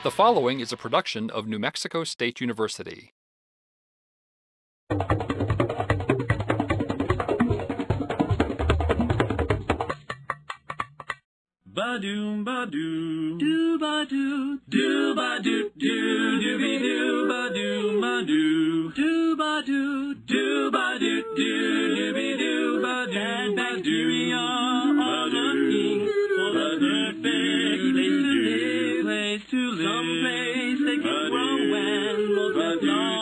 The following is a production of New Mexico State University. Ba-doom, ba-doo, doo-ba-doo, doo-ba-doo, doo-doo-be-doo, ba-doom, ba-doo, doo-ba-doo, doo-ba-doo, doo-doo-be-doo, ba-doom, bacteria are looking for the perfect place to live, someplace they can grow and multiply.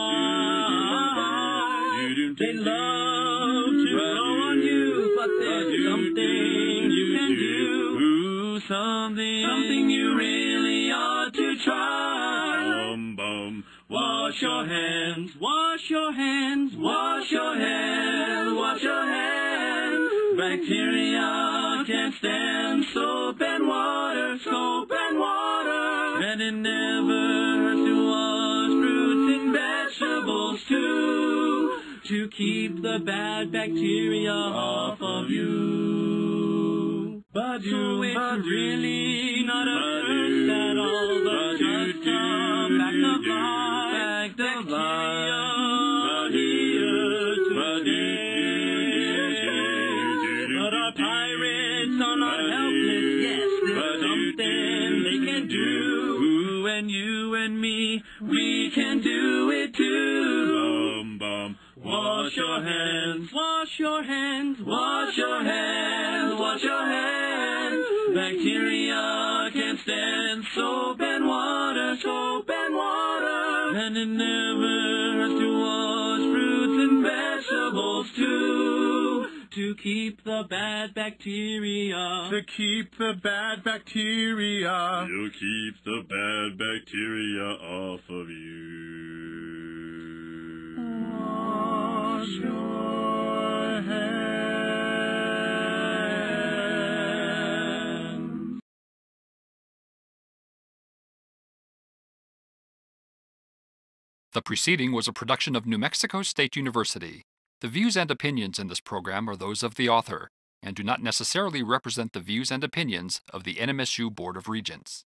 They love to grow on you, but there's something you can do. Something you really ought to try. Wash your hands, wash your hands, wash your hands, wash your hands. Bacteria can't stand soap and water, soap and water. And it never hurts to wash fruits and vegetables too, to keep the bad bacteria off of you. So it's really not a curse at all, but just a fact of life. Bacteria are here to stay. But our pirates are not helpless. Yes, there's something they can do. And you and me, we can do it too. Wash your hands, wash your hands, wash your hands, wash your hands. Bacteria can't stand soap and water, soap and water. And it never hurts to wash fruits and vegetables too, to keep the bad bacteria. To keep the bad bacteria. To keep the bad bacteria off of you. Wash your hands. The preceding was a production of New Mexico State University. The views and opinions in this program are those of the author and do not necessarily represent the views and opinions of the NMSU Board of Regents.